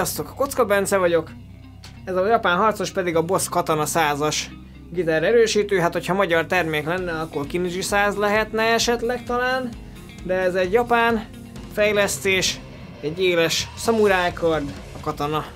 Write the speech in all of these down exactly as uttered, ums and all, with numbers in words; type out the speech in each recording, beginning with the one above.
Sziasztok, a Kocka Bence vagyok. Ez a japán harcos pedig a Boss Katana százas gitár erősítő. Hát, hogyha magyar termék lenne, akkor Kiniji száz lehetne esetleg talán. De ez egy japán fejlesztés, egy éles szamurájkard, a katana.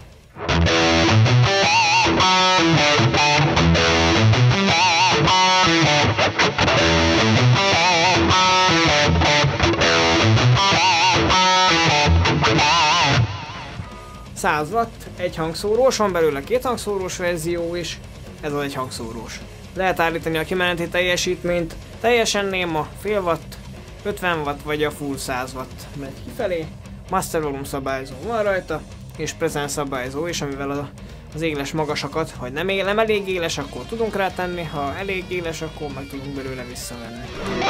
száz watt, egy hangszórós, van belőle két hangszórós verzió is, ez az egy hangszórós. Lehet állítani a kimeneti teljesítményt, teljesen néma, fél watt, ötven watt vagy a full száz watt megy kifelé. Master volume szabályzó van rajta, és presence szabályzó is, amivel a, az éles magasakat, ha nem, nem elég éles, akkor tudunk rátenni, ha elég éles, akkor meg tudunk belőle visszavenni.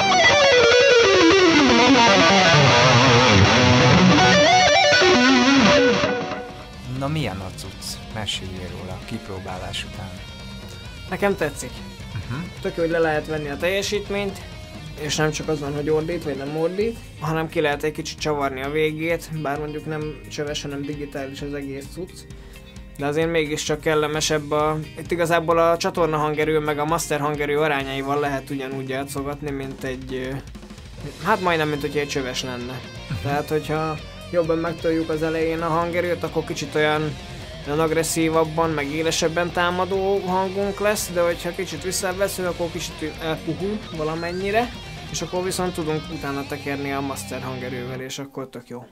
Na milyen a cucc? Meséljél róla a kipróbálás után. Nekem tetszik. Uh-huh. Tök jó, hogy le lehet venni a teljesítményt, és nem csak az van, hogy ordít vagy nem ordít, hanem ki lehet egy kicsit csavarni a végét, bár mondjuk nem csöves, hanem digitális az egész cucc. De azért mégiscsak kellemesebb a... Itt igazából a csatorna hangerő meg a master hangerő arányaival lehet ugyanúgy játszogatni, mint egy... Hát majdnem, mint hogyha egy csöves lenne. Tehát, hogyha jobban megtoljuk az elején a hangerőt, akkor kicsit olyan, olyan agresszívabban, meg élesebben támadó hangunk lesz, de hogyha kicsit visszaveszünk, akkor kicsit elpuhul valamennyire, és akkor viszont tudunk utána tekerni a master hangerővel, és akkor tök jó.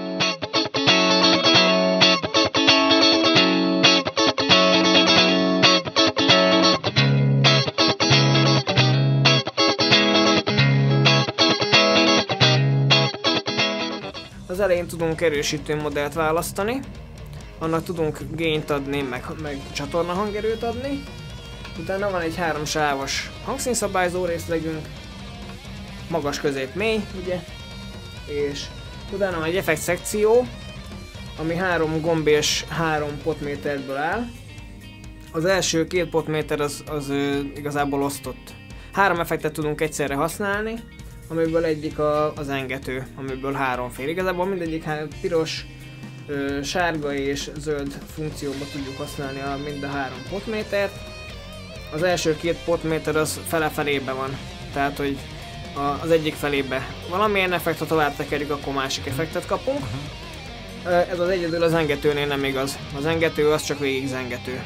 Az elején tudunk erősítő modellt választani, annak tudunk gaint adni, meg, meg csatorna hangerőt adni. Utána van egy háromsávos hangszínszabályzó részlegünk, magas, közép, mély, ugye? És utána van egy effekt szekció, ami három gomb és három potméterből áll. Az első két potméter az, az ö, igazából osztott. Három effektet tudunk egyszerre használni, amiből egyik a, az engető, amiből három fél. Igazából mindegyik piros, ö, sárga és zöld funkcióba tudjuk használni a, mind a három potmétert. Az első két potméter az fele-felébe van, tehát hogy a, az egyik felébe valamilyen effekt, ha tovább tekerjük, akkor másik effektet kapunk. Ez az egyedül az engetőnél nem igaz. Az engető az csak végig zengető.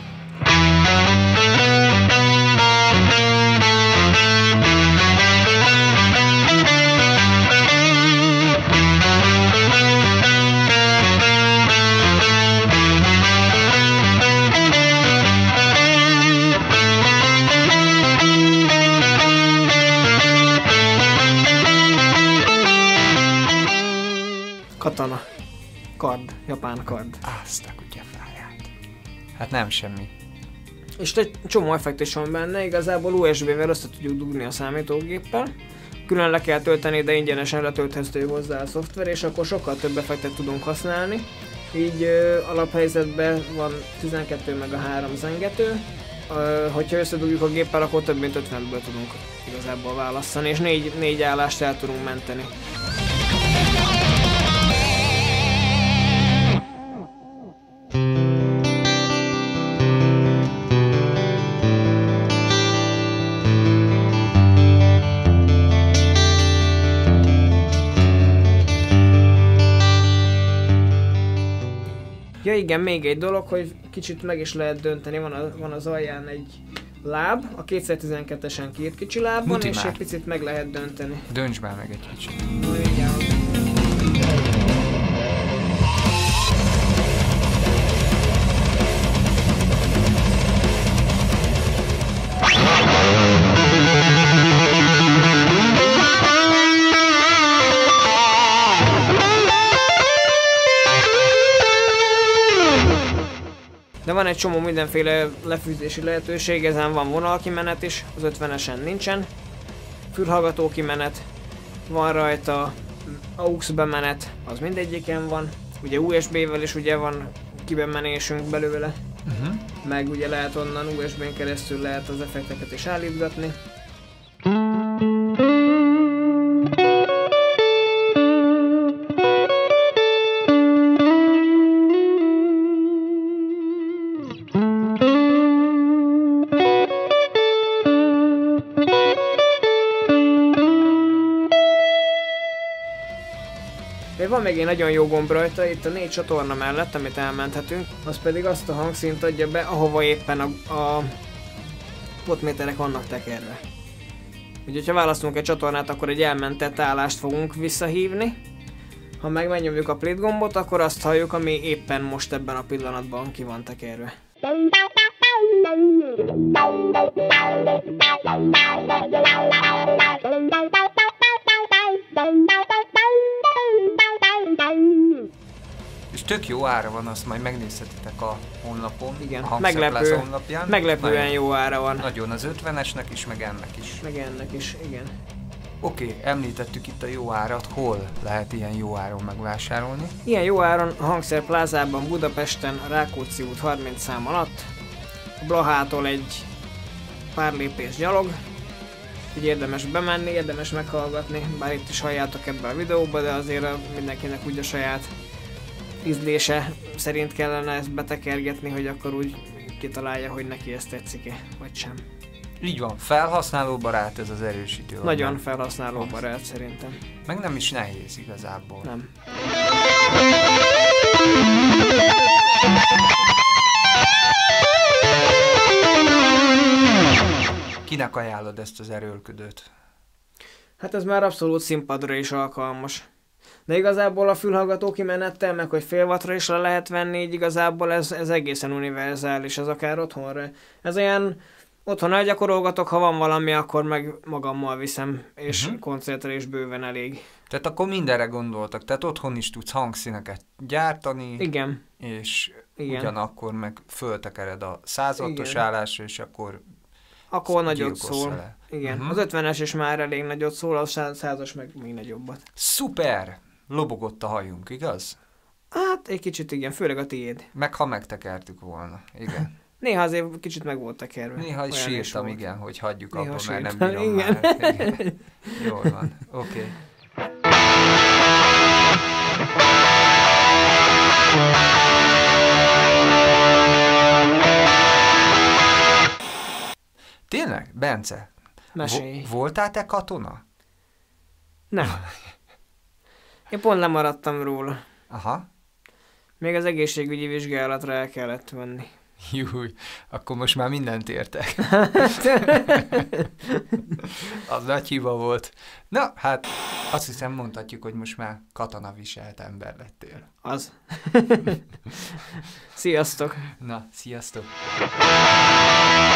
Katana. Kard. Japán kard. Azt a kutyafáját. Hát nem semmi. És egy csomó effekt is van benne, igazából u es bé-vel össze tudjuk dugni a számítógéppel. Külön le kell tölteni, de ingyenesen letölthető hozzá a szoftver, és akkor sokkal több effektet tudunk használni. Így ö, alaphelyzetben van tizenkettő meg a három zengető. Ö, hogyha összedugjuk a géppel, akkor több mint ötvenből tudunk igazából választani, és négy, négy állást el tudunk menteni. Ja igen, még egy dolog, hogy kicsit meg is lehet dönteni, van, a, van az alján egy láb, a kétszáztizenkettesen két kicsi láb van, és egy picit meg lehet dönteni. Dönts már meg egy kicsit. De van egy csomó mindenféle lefűzési lehetőség, ezen van vonalkimenet is, az ötvenesen nincsen. Fülhallgató kimenet, van rajta á u x bemenet, az mindegyiken van. Ugye u es bé-vel is ugye van kibemenésünk belőle. Uh-huh. Meg ugye lehet onnan u es bén keresztül lehet az effekteket is állítgatni. Van még egy nagyon jó gomb rajta, itt a négy csatorna mellett, amit elmenthetünk, az pedig azt a hangszínt adja be, ahova éppen a, a potméterek vannak tekerve. Úgyhogy ha választunk egy csatornát, akkor egy elmentett állást fogunk visszahívni. Ha meg megnyomjuk a play gombot, akkor azt halljuk, ami éppen most ebben a pillanatban ki van tekerve. És tök jó ára van, azt majd megnézhetitek a honlapon. Igen, a meglepő, honlapján. meglepően nagyon, jó ára van. Nagyon az ötvenesnek is, meg ennek is. Meg ennek is, igen. Oké, okay, említettük itt a jó árat, hol lehet ilyen jó áron megvásárolni? Ilyen jó áron a Hangszer Plázában Budapesten, a Rákóczi út harminc szám alatt, a Blahától egy pár lépés gyalog, így érdemes bemenni, érdemes meghallgatni, bár itt is halljátok ebben a videóban, de azért mindenkinek úgy a saját ízlése szerint kellene ezt betekergetni, hogy akkor úgy kitalálja, hogy neki ezt tetszik-e, vagy sem. Így van, felhasználóbarát ez az erősítő. Nagyon felhasználóbarát szerintem. Meg nem is nehéz igazából. Nem. Kinek ajánlod ezt az erőlködőt? Hát ez már abszolút színpadra is alkalmas. De igazából a fülhallgató kimenettel, meg hogy fél wattra is le lehet venni, így igazából ez, ez egészen univerzális, ez akár otthonra. Ez olyan otthon elgyakorolgatok, ha van valami, akkor meg magammal viszem, és uh-huh. koncertre is bőven elég. Tehát akkor mindenre gondoltak, tehát otthon is tudsz hangszíneket gyártani. Igen. És igen. Ugyanakkor meg föltekered a századtos állásra, és akkor Akkor nagyot szól. Vele. Igen. Uh-huh. Az ötvenes is már elég nagyot szól, a százas meg még nagyobbat. Szuper! Lobogott a hajunk, igaz? Hát egy kicsit igen, főleg a tiéd. Meg ha megtekertük volna, igen. Néha azért kicsit meg volt tekerve. Néha is sírtam, igen, hogy hagyjuk Néha abba, sírtam, mert nem bírom igen. már. Igen. Jól van, oké. Okay. Tényleg? Bence? Mesélj. Vo- voltál te katona? Nem. Én pont lemaradtam róla. Aha. Még az egészségügyi vizsgálatra el kellett venni. Júj, akkor most már mindent értek. Az nagy hiba volt. Na, hát azt hiszem mondhatjuk, hogy most már katona viselt ember lettél. Az. Sziasztok! Na, sziasztok!